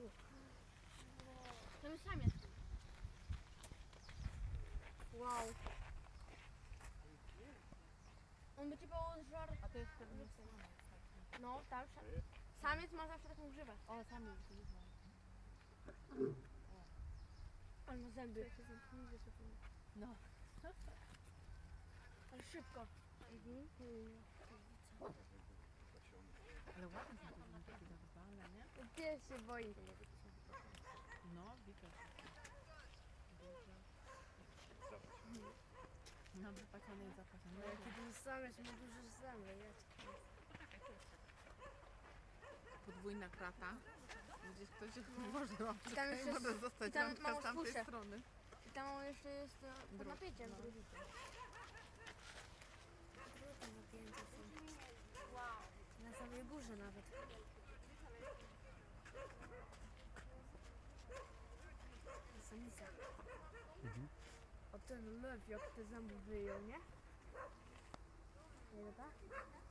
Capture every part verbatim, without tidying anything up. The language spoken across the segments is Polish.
To jest samiec. Wow. On by cię pożar... A to jest pewnie No, tam samiec ma zawsze taką grzywę. O, samiec. Ale ma zęby. No. Ale szybko. Mhm. Ale ładne są te takie zadbane, nie? Pies się boi. No, widać. No, wypaciony i zapaciony. Jaki ten samiec ma duże zęby. Podwójna krata. Gdzieś ktoś się włożył, I tam jeszcze może jest- zostać i tam rączka mało z tamtej spuszczę. strony. I tam jeszcze jest e, pod Drut, napięciem. no. Drugice. Druty napięcie są. Wow. Na samej górze nawet. Samica. Mhm. O ten lew, jak te zęby wyjął, nie? Nie tak?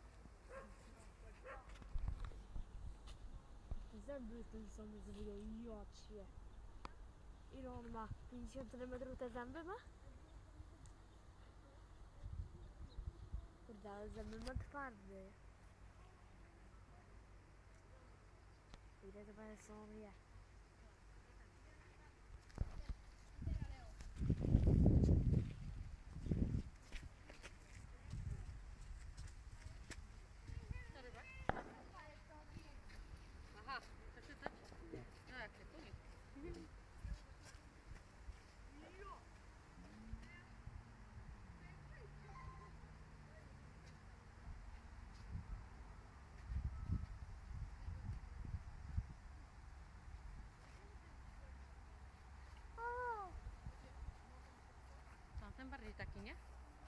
Te zęby ten samiec wyjął, jocie. Ile on ma? pięćdziesiąt centymetrów te zęby ma? Kurde, ale zęby ma twarde. Ile to będzie są je? Aha, to czytać? No jak się tu nie. Tamten bardziej taki, nie?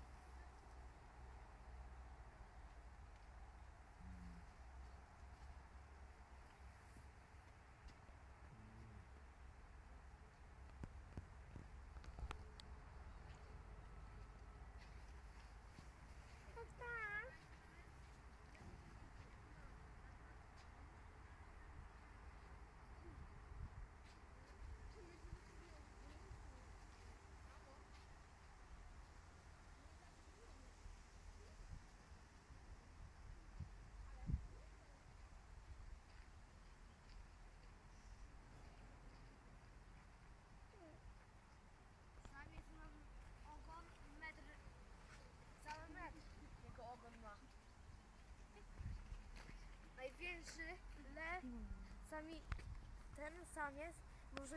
Samiec ma ogon metr, cały metr jego ogon ma. Największy lew, sami, ten samiec